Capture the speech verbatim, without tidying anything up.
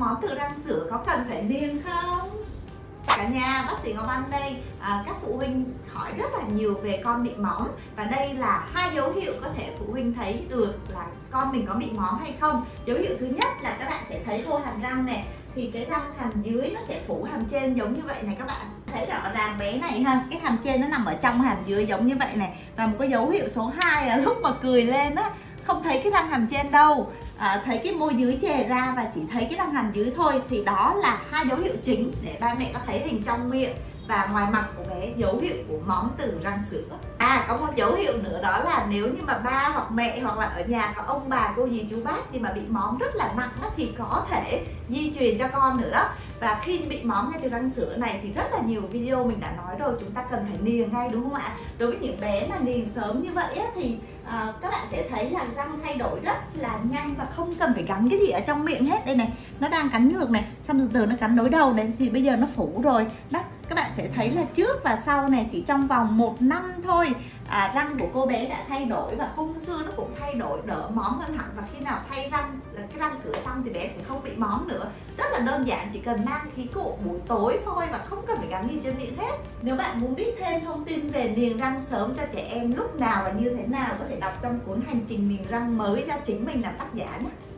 móm từ răng sữa có cần phải niềng không? Cả nhà, bác sĩ Ngọc Anh đây. À, các phụ huynh hỏi rất là nhiều về con bị móm, và đây là hai dấu hiệu có thể phụ huynh thấy được là con mình có bị móm hay không. Dấu hiệu thứ nhất là các bạn sẽ thấy vô hàm răng này, thì cái răng hàm dưới nó sẽ phủ hàm trên giống như vậy này các bạn. Thấy rõ ràng bé này ha, cái hàm trên nó nằm ở trong hàm dưới giống như vậy này. Và một cái dấu hiệu số hai là lúc mà cười lên á, không thấy cái răng hàm trên đâu, à, thấy cái môi dưới chè ra và chỉ thấy cái răng hàm dưới thôi. Thì đó là hai dấu hiệu chính để ba mẹ có thấy hình trong miệng và ngoài mặt của bé, dấu hiệu của móm từ răng sữa. À, có một dấu hiệu nữa đó là nếu như mà ba hoặc mẹ hoặc là ở nhà có ông bà cô dì chú bác thì mà bị móm rất là nặng á, thì có thể di truyền cho con nữa đó. Và khi bị móm ngay từ răng sữa này thì rất là nhiều video mình đã nói rồi, chúng ta cần phải niềng ngay, đúng không ạ? Đối với những bé mà niềng sớm như vậy á, thì à, các bạn sẽ thấy là răng thay đổi rất là nhanh và không cần phải cắn cái gì ở trong miệng hết. Đây này, nó đang cắn ngược này, xong từ từ nó cắn đối đầu này, thì bây giờ nó phủ rồi đó. Các bạn sẽ thấy là trước và sau này chỉ trong vòng một năm thôi, à, răng của cô bé đã thay đổi và khung xương nó cũng thay đổi, đỡ móm hơn hẳn. Và khi nào thay răng, cái răng cửa xong thì bé sẽ không bị móm nữa. Rất là đơn giản, chỉ cần mang khí cụ buổi tối thôi và không cần phải gắn gì trên miệng hết. Nếu bạn muốn biết thêm thông tin về niềng răng sớm cho trẻ em lúc nào và như thế nào, có thể đọc trong cuốn Hành trình niềng răng mới do chính mình làm tác giả nhé.